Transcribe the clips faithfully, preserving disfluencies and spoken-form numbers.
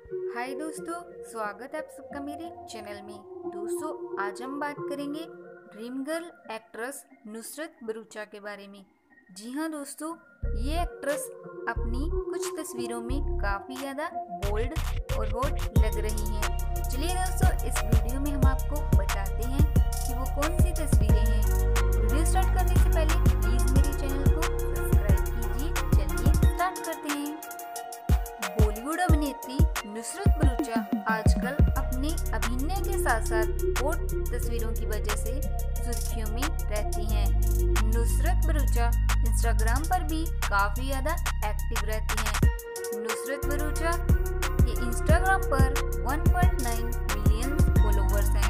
हाय दोस्तों, स्वागत है आप सबका मेरे चैनल में। दोस्तों, आज हम बात करेंगे dream girl actress Nusrat Bharucha के बारे में। जी हाँ दोस्तों, ये एक्ट्रेस अपनी कुछ तस्वीरों में काफ़ी ज़्यादा बोल्ड और हॉट लग रही हैं। चलिए दोस्तों, इस वीडियो में हम आपको बताते हैं कि वो कौन सी तस्वीरें हैं। वीडियो स्टार्ट करने से पहले प्लीज़ मेरे चैनल को सब्सक्राइब कीजिए। चलिए स्टार्ट करते हैं। बॉलीवुड अभिनेत्री नुसरत भरूचा आजकल अपने अभिनय के साथ साथ हॉट तस्वीरों की वजह से सुर्खियों में रहती हैं। नुसरत भरूचा इंस्टाग्राम पर भी काफी ज्यादा एक्टिव रहती हैं। नुसरत भरूचा के इंस्टाग्राम पर one point nine million followers हैं।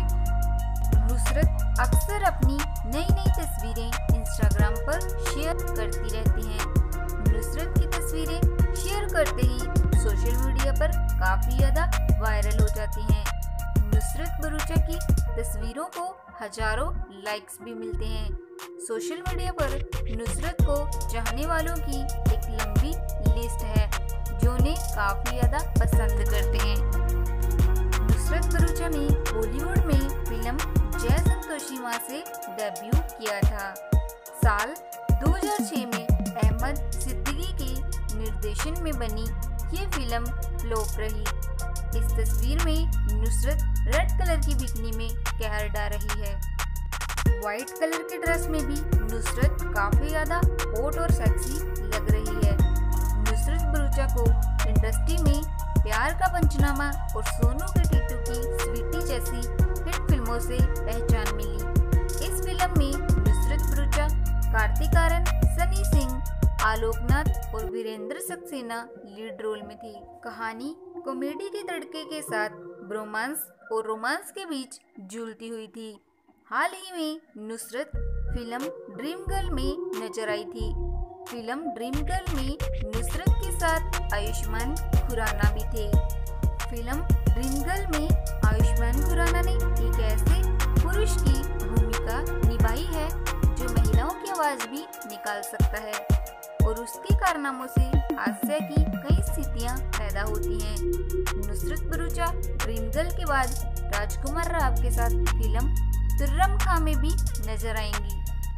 नुसरत अक्सर अपनी नई नई तस्वीरें इंस्टाग्राम पर शेयर करती रहती हैं। नुसरत की तस्वीरें शेयर करते ही सोशल मीडिया पर काफी ज्यादा वायरल हो जाती हैं। नुसरत भरूचा की तस्वीरों को हजारों लाइक्स भी मिलते हैं। सोशल मीडिया पर नुसरत को चाहने वालों की एक लंबी लिस्ट है जो उन्हें काफी ज्यादा पसंद करते हैं। नुसरत भरूचा ने बॉलीवुड में फिल्म जय संतोषी मां से डेब्यू किया था। साल दो हज़ार छह में अहमद सिद्दीकी के निर्देशन में बनी ये फिल्म फ्लॉप रही। इस तस्वीर में नुसरत रेड कलर की बिकनी में कहर ढा रही है। व्हाइट कलर के ड्रेस में भी नुसरत काफी ज्यादा हॉट और सेक्सी लग रही है। नुसरत भरूचा को इंडस्ट्री में प्यार का पंचनामा और सोनू के टीटू की स्वीटी जैसी हिट फिल्मों से पहचान मिली। इस फिल्म में नुसरत भरूचा, कार्तिक आर्यन, सनी सिंह, आलोकनाथ और वीरेंद्र सक्सेना लीड रोल में थी। कहानी कॉमेडी के तड़के के साथ ब्रोमांस और रोमांस के बीच झूलती हुई थी। हाल ही में नुसरत फिल्म ड्रीम गर्ल में नजर आई थी। फिल्म ड्रीम गर्ल में नुसरत के साथ आयुष्मान खुराना भी थे। फिल्म ड्रीम गर्ल में आयुष्मान खुराना ने एक ऐसे पुरुष की भूमिका निभाई है जो महिलाओं की आवाज भी निकाल सकता है और उसके कारनामों से हास्य की कई स्थितियां पैदा होती हैं। नुसरत भरूचा ड्रीम गर्ल के बाद राजकुमार राव के साथ फिल्म तुर्रम खां में भी नजर आएंगी।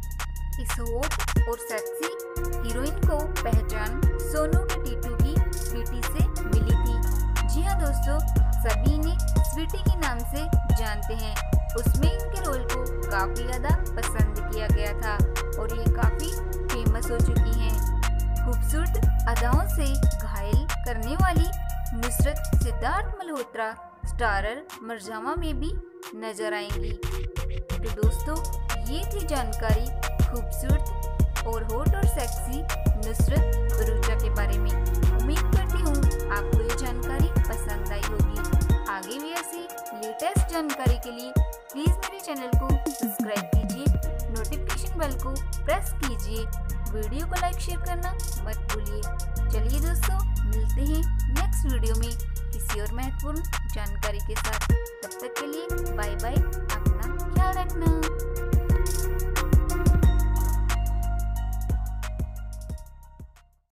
इस हॉट और सेक्सी हीरोइन को पहचान सोनू के टीटू की स्वीटी से मिली थी। जी हाँ दोस्तों, सभी इन्हें स्वीटी के नाम से जानते हैं। उसमें इनके रोल को काफी ज्यादा पसंद किया गया था और ये काफी फेमस हो चुकी हैं। खूबसूरत अदाओं से घायल करने वाली नुसरत सिद्धार्थ मल्होत्रा स्टारर मरजावा में भी नजर आएंगी। तो दोस्तों, ये थी जानकारी खूबसूरत और हॉट और सेक्सी नुसरत भरूचा के बारे में। उम्मीद करती हूँ आपको ये जानकारी पसंद आई होगी। आगे भी ऐसी लेटेस्ट जानकारी के लिए प्लीज मेरे चैनल को सब्सक्राइब कीजिए, नोटिफिकेशन बेल को प्रेस कीजिए, वीडियो को लाइक शेयर करना मत भूलिए। चलिए दोस्तों, मिलते हैं नेक्स्ट वीडियो में किसी और महत्वपूर्ण जानकारी के साथ। तब तक के लिए बाय बाय, अपना ख्याल रखना।